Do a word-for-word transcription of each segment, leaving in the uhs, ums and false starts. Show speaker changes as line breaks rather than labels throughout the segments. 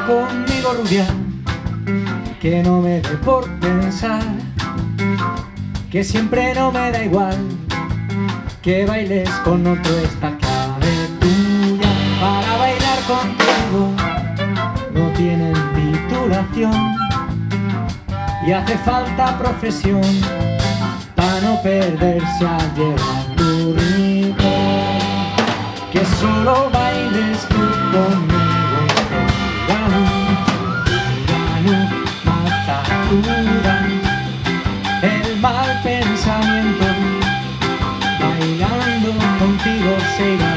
conmigo, rubia, que no me dé por pensar, que siempre no me da igual que bailes con otro esta clave tuya. Para bailar contigo no tienen titulación y hace falta profesión para no perderse al llevar tu ritmo. Que solo bailes tú conmigo, gano, gano, mata, cura el mal pensamiento, bailando contigo se irá.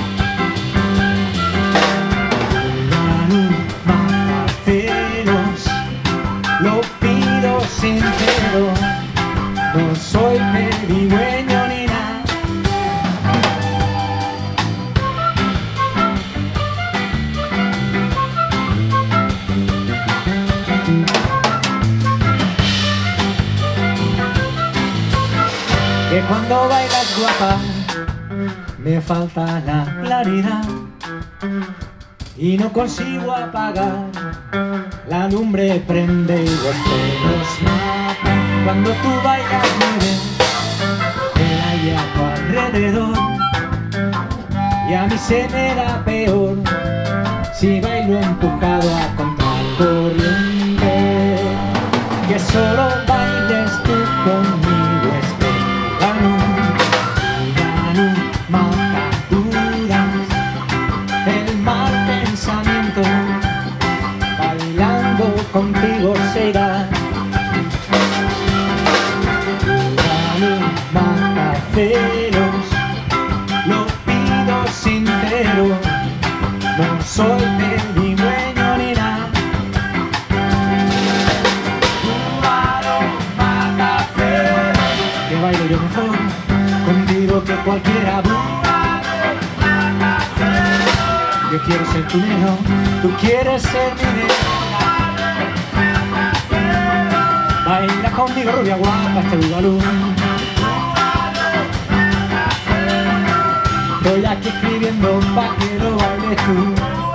Gano, mata, celos, lo pido sincero, no soy pedigüeño ni nada. Que cuando bailas guapa me falta la claridad y no consigo apagar la lumbre, prende y los pelos mata. Cuando tú bailas mueves el aire a tu alrededor y a mí se me da peor si bailo empujado a contracorriente. Que solo bailes tú conmigo este gano, gano, mata, duras el mal pensamiento, bailando contigo se irá. Mata celos, lo pido sincero, no soy pedigüeño ni nada. Mata celos, que bailo yo mejor contigo que cualquiera. Yo quiero ser tu negro, tú quieres ser mi negra. Baila conmigo, rubia guapa, este bugalú. Estoy aquí escribiendo pa' que lo bailes tú.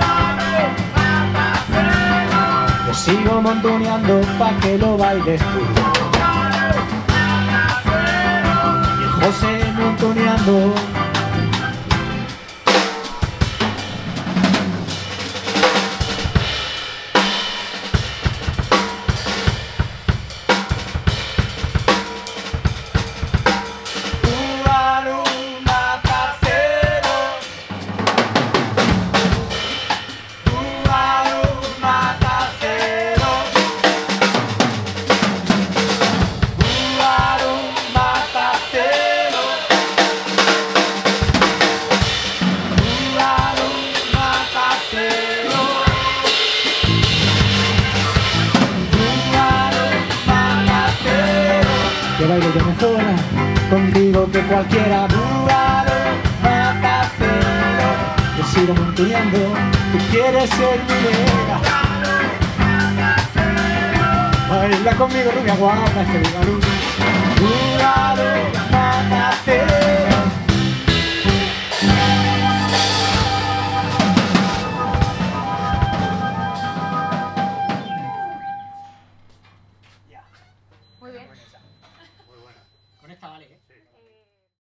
Yo sigo montoneando pa' que lo bailes tú. Y el José montoneando. Que bailo yo mejor contigo que cualquiera. Búbalo, mata cero, yo sigo montuneando, tú quieres ser mi negra. Baila conmigo, rubia guapa, este bugalú. Búbalo, mata cero.
Muy bien.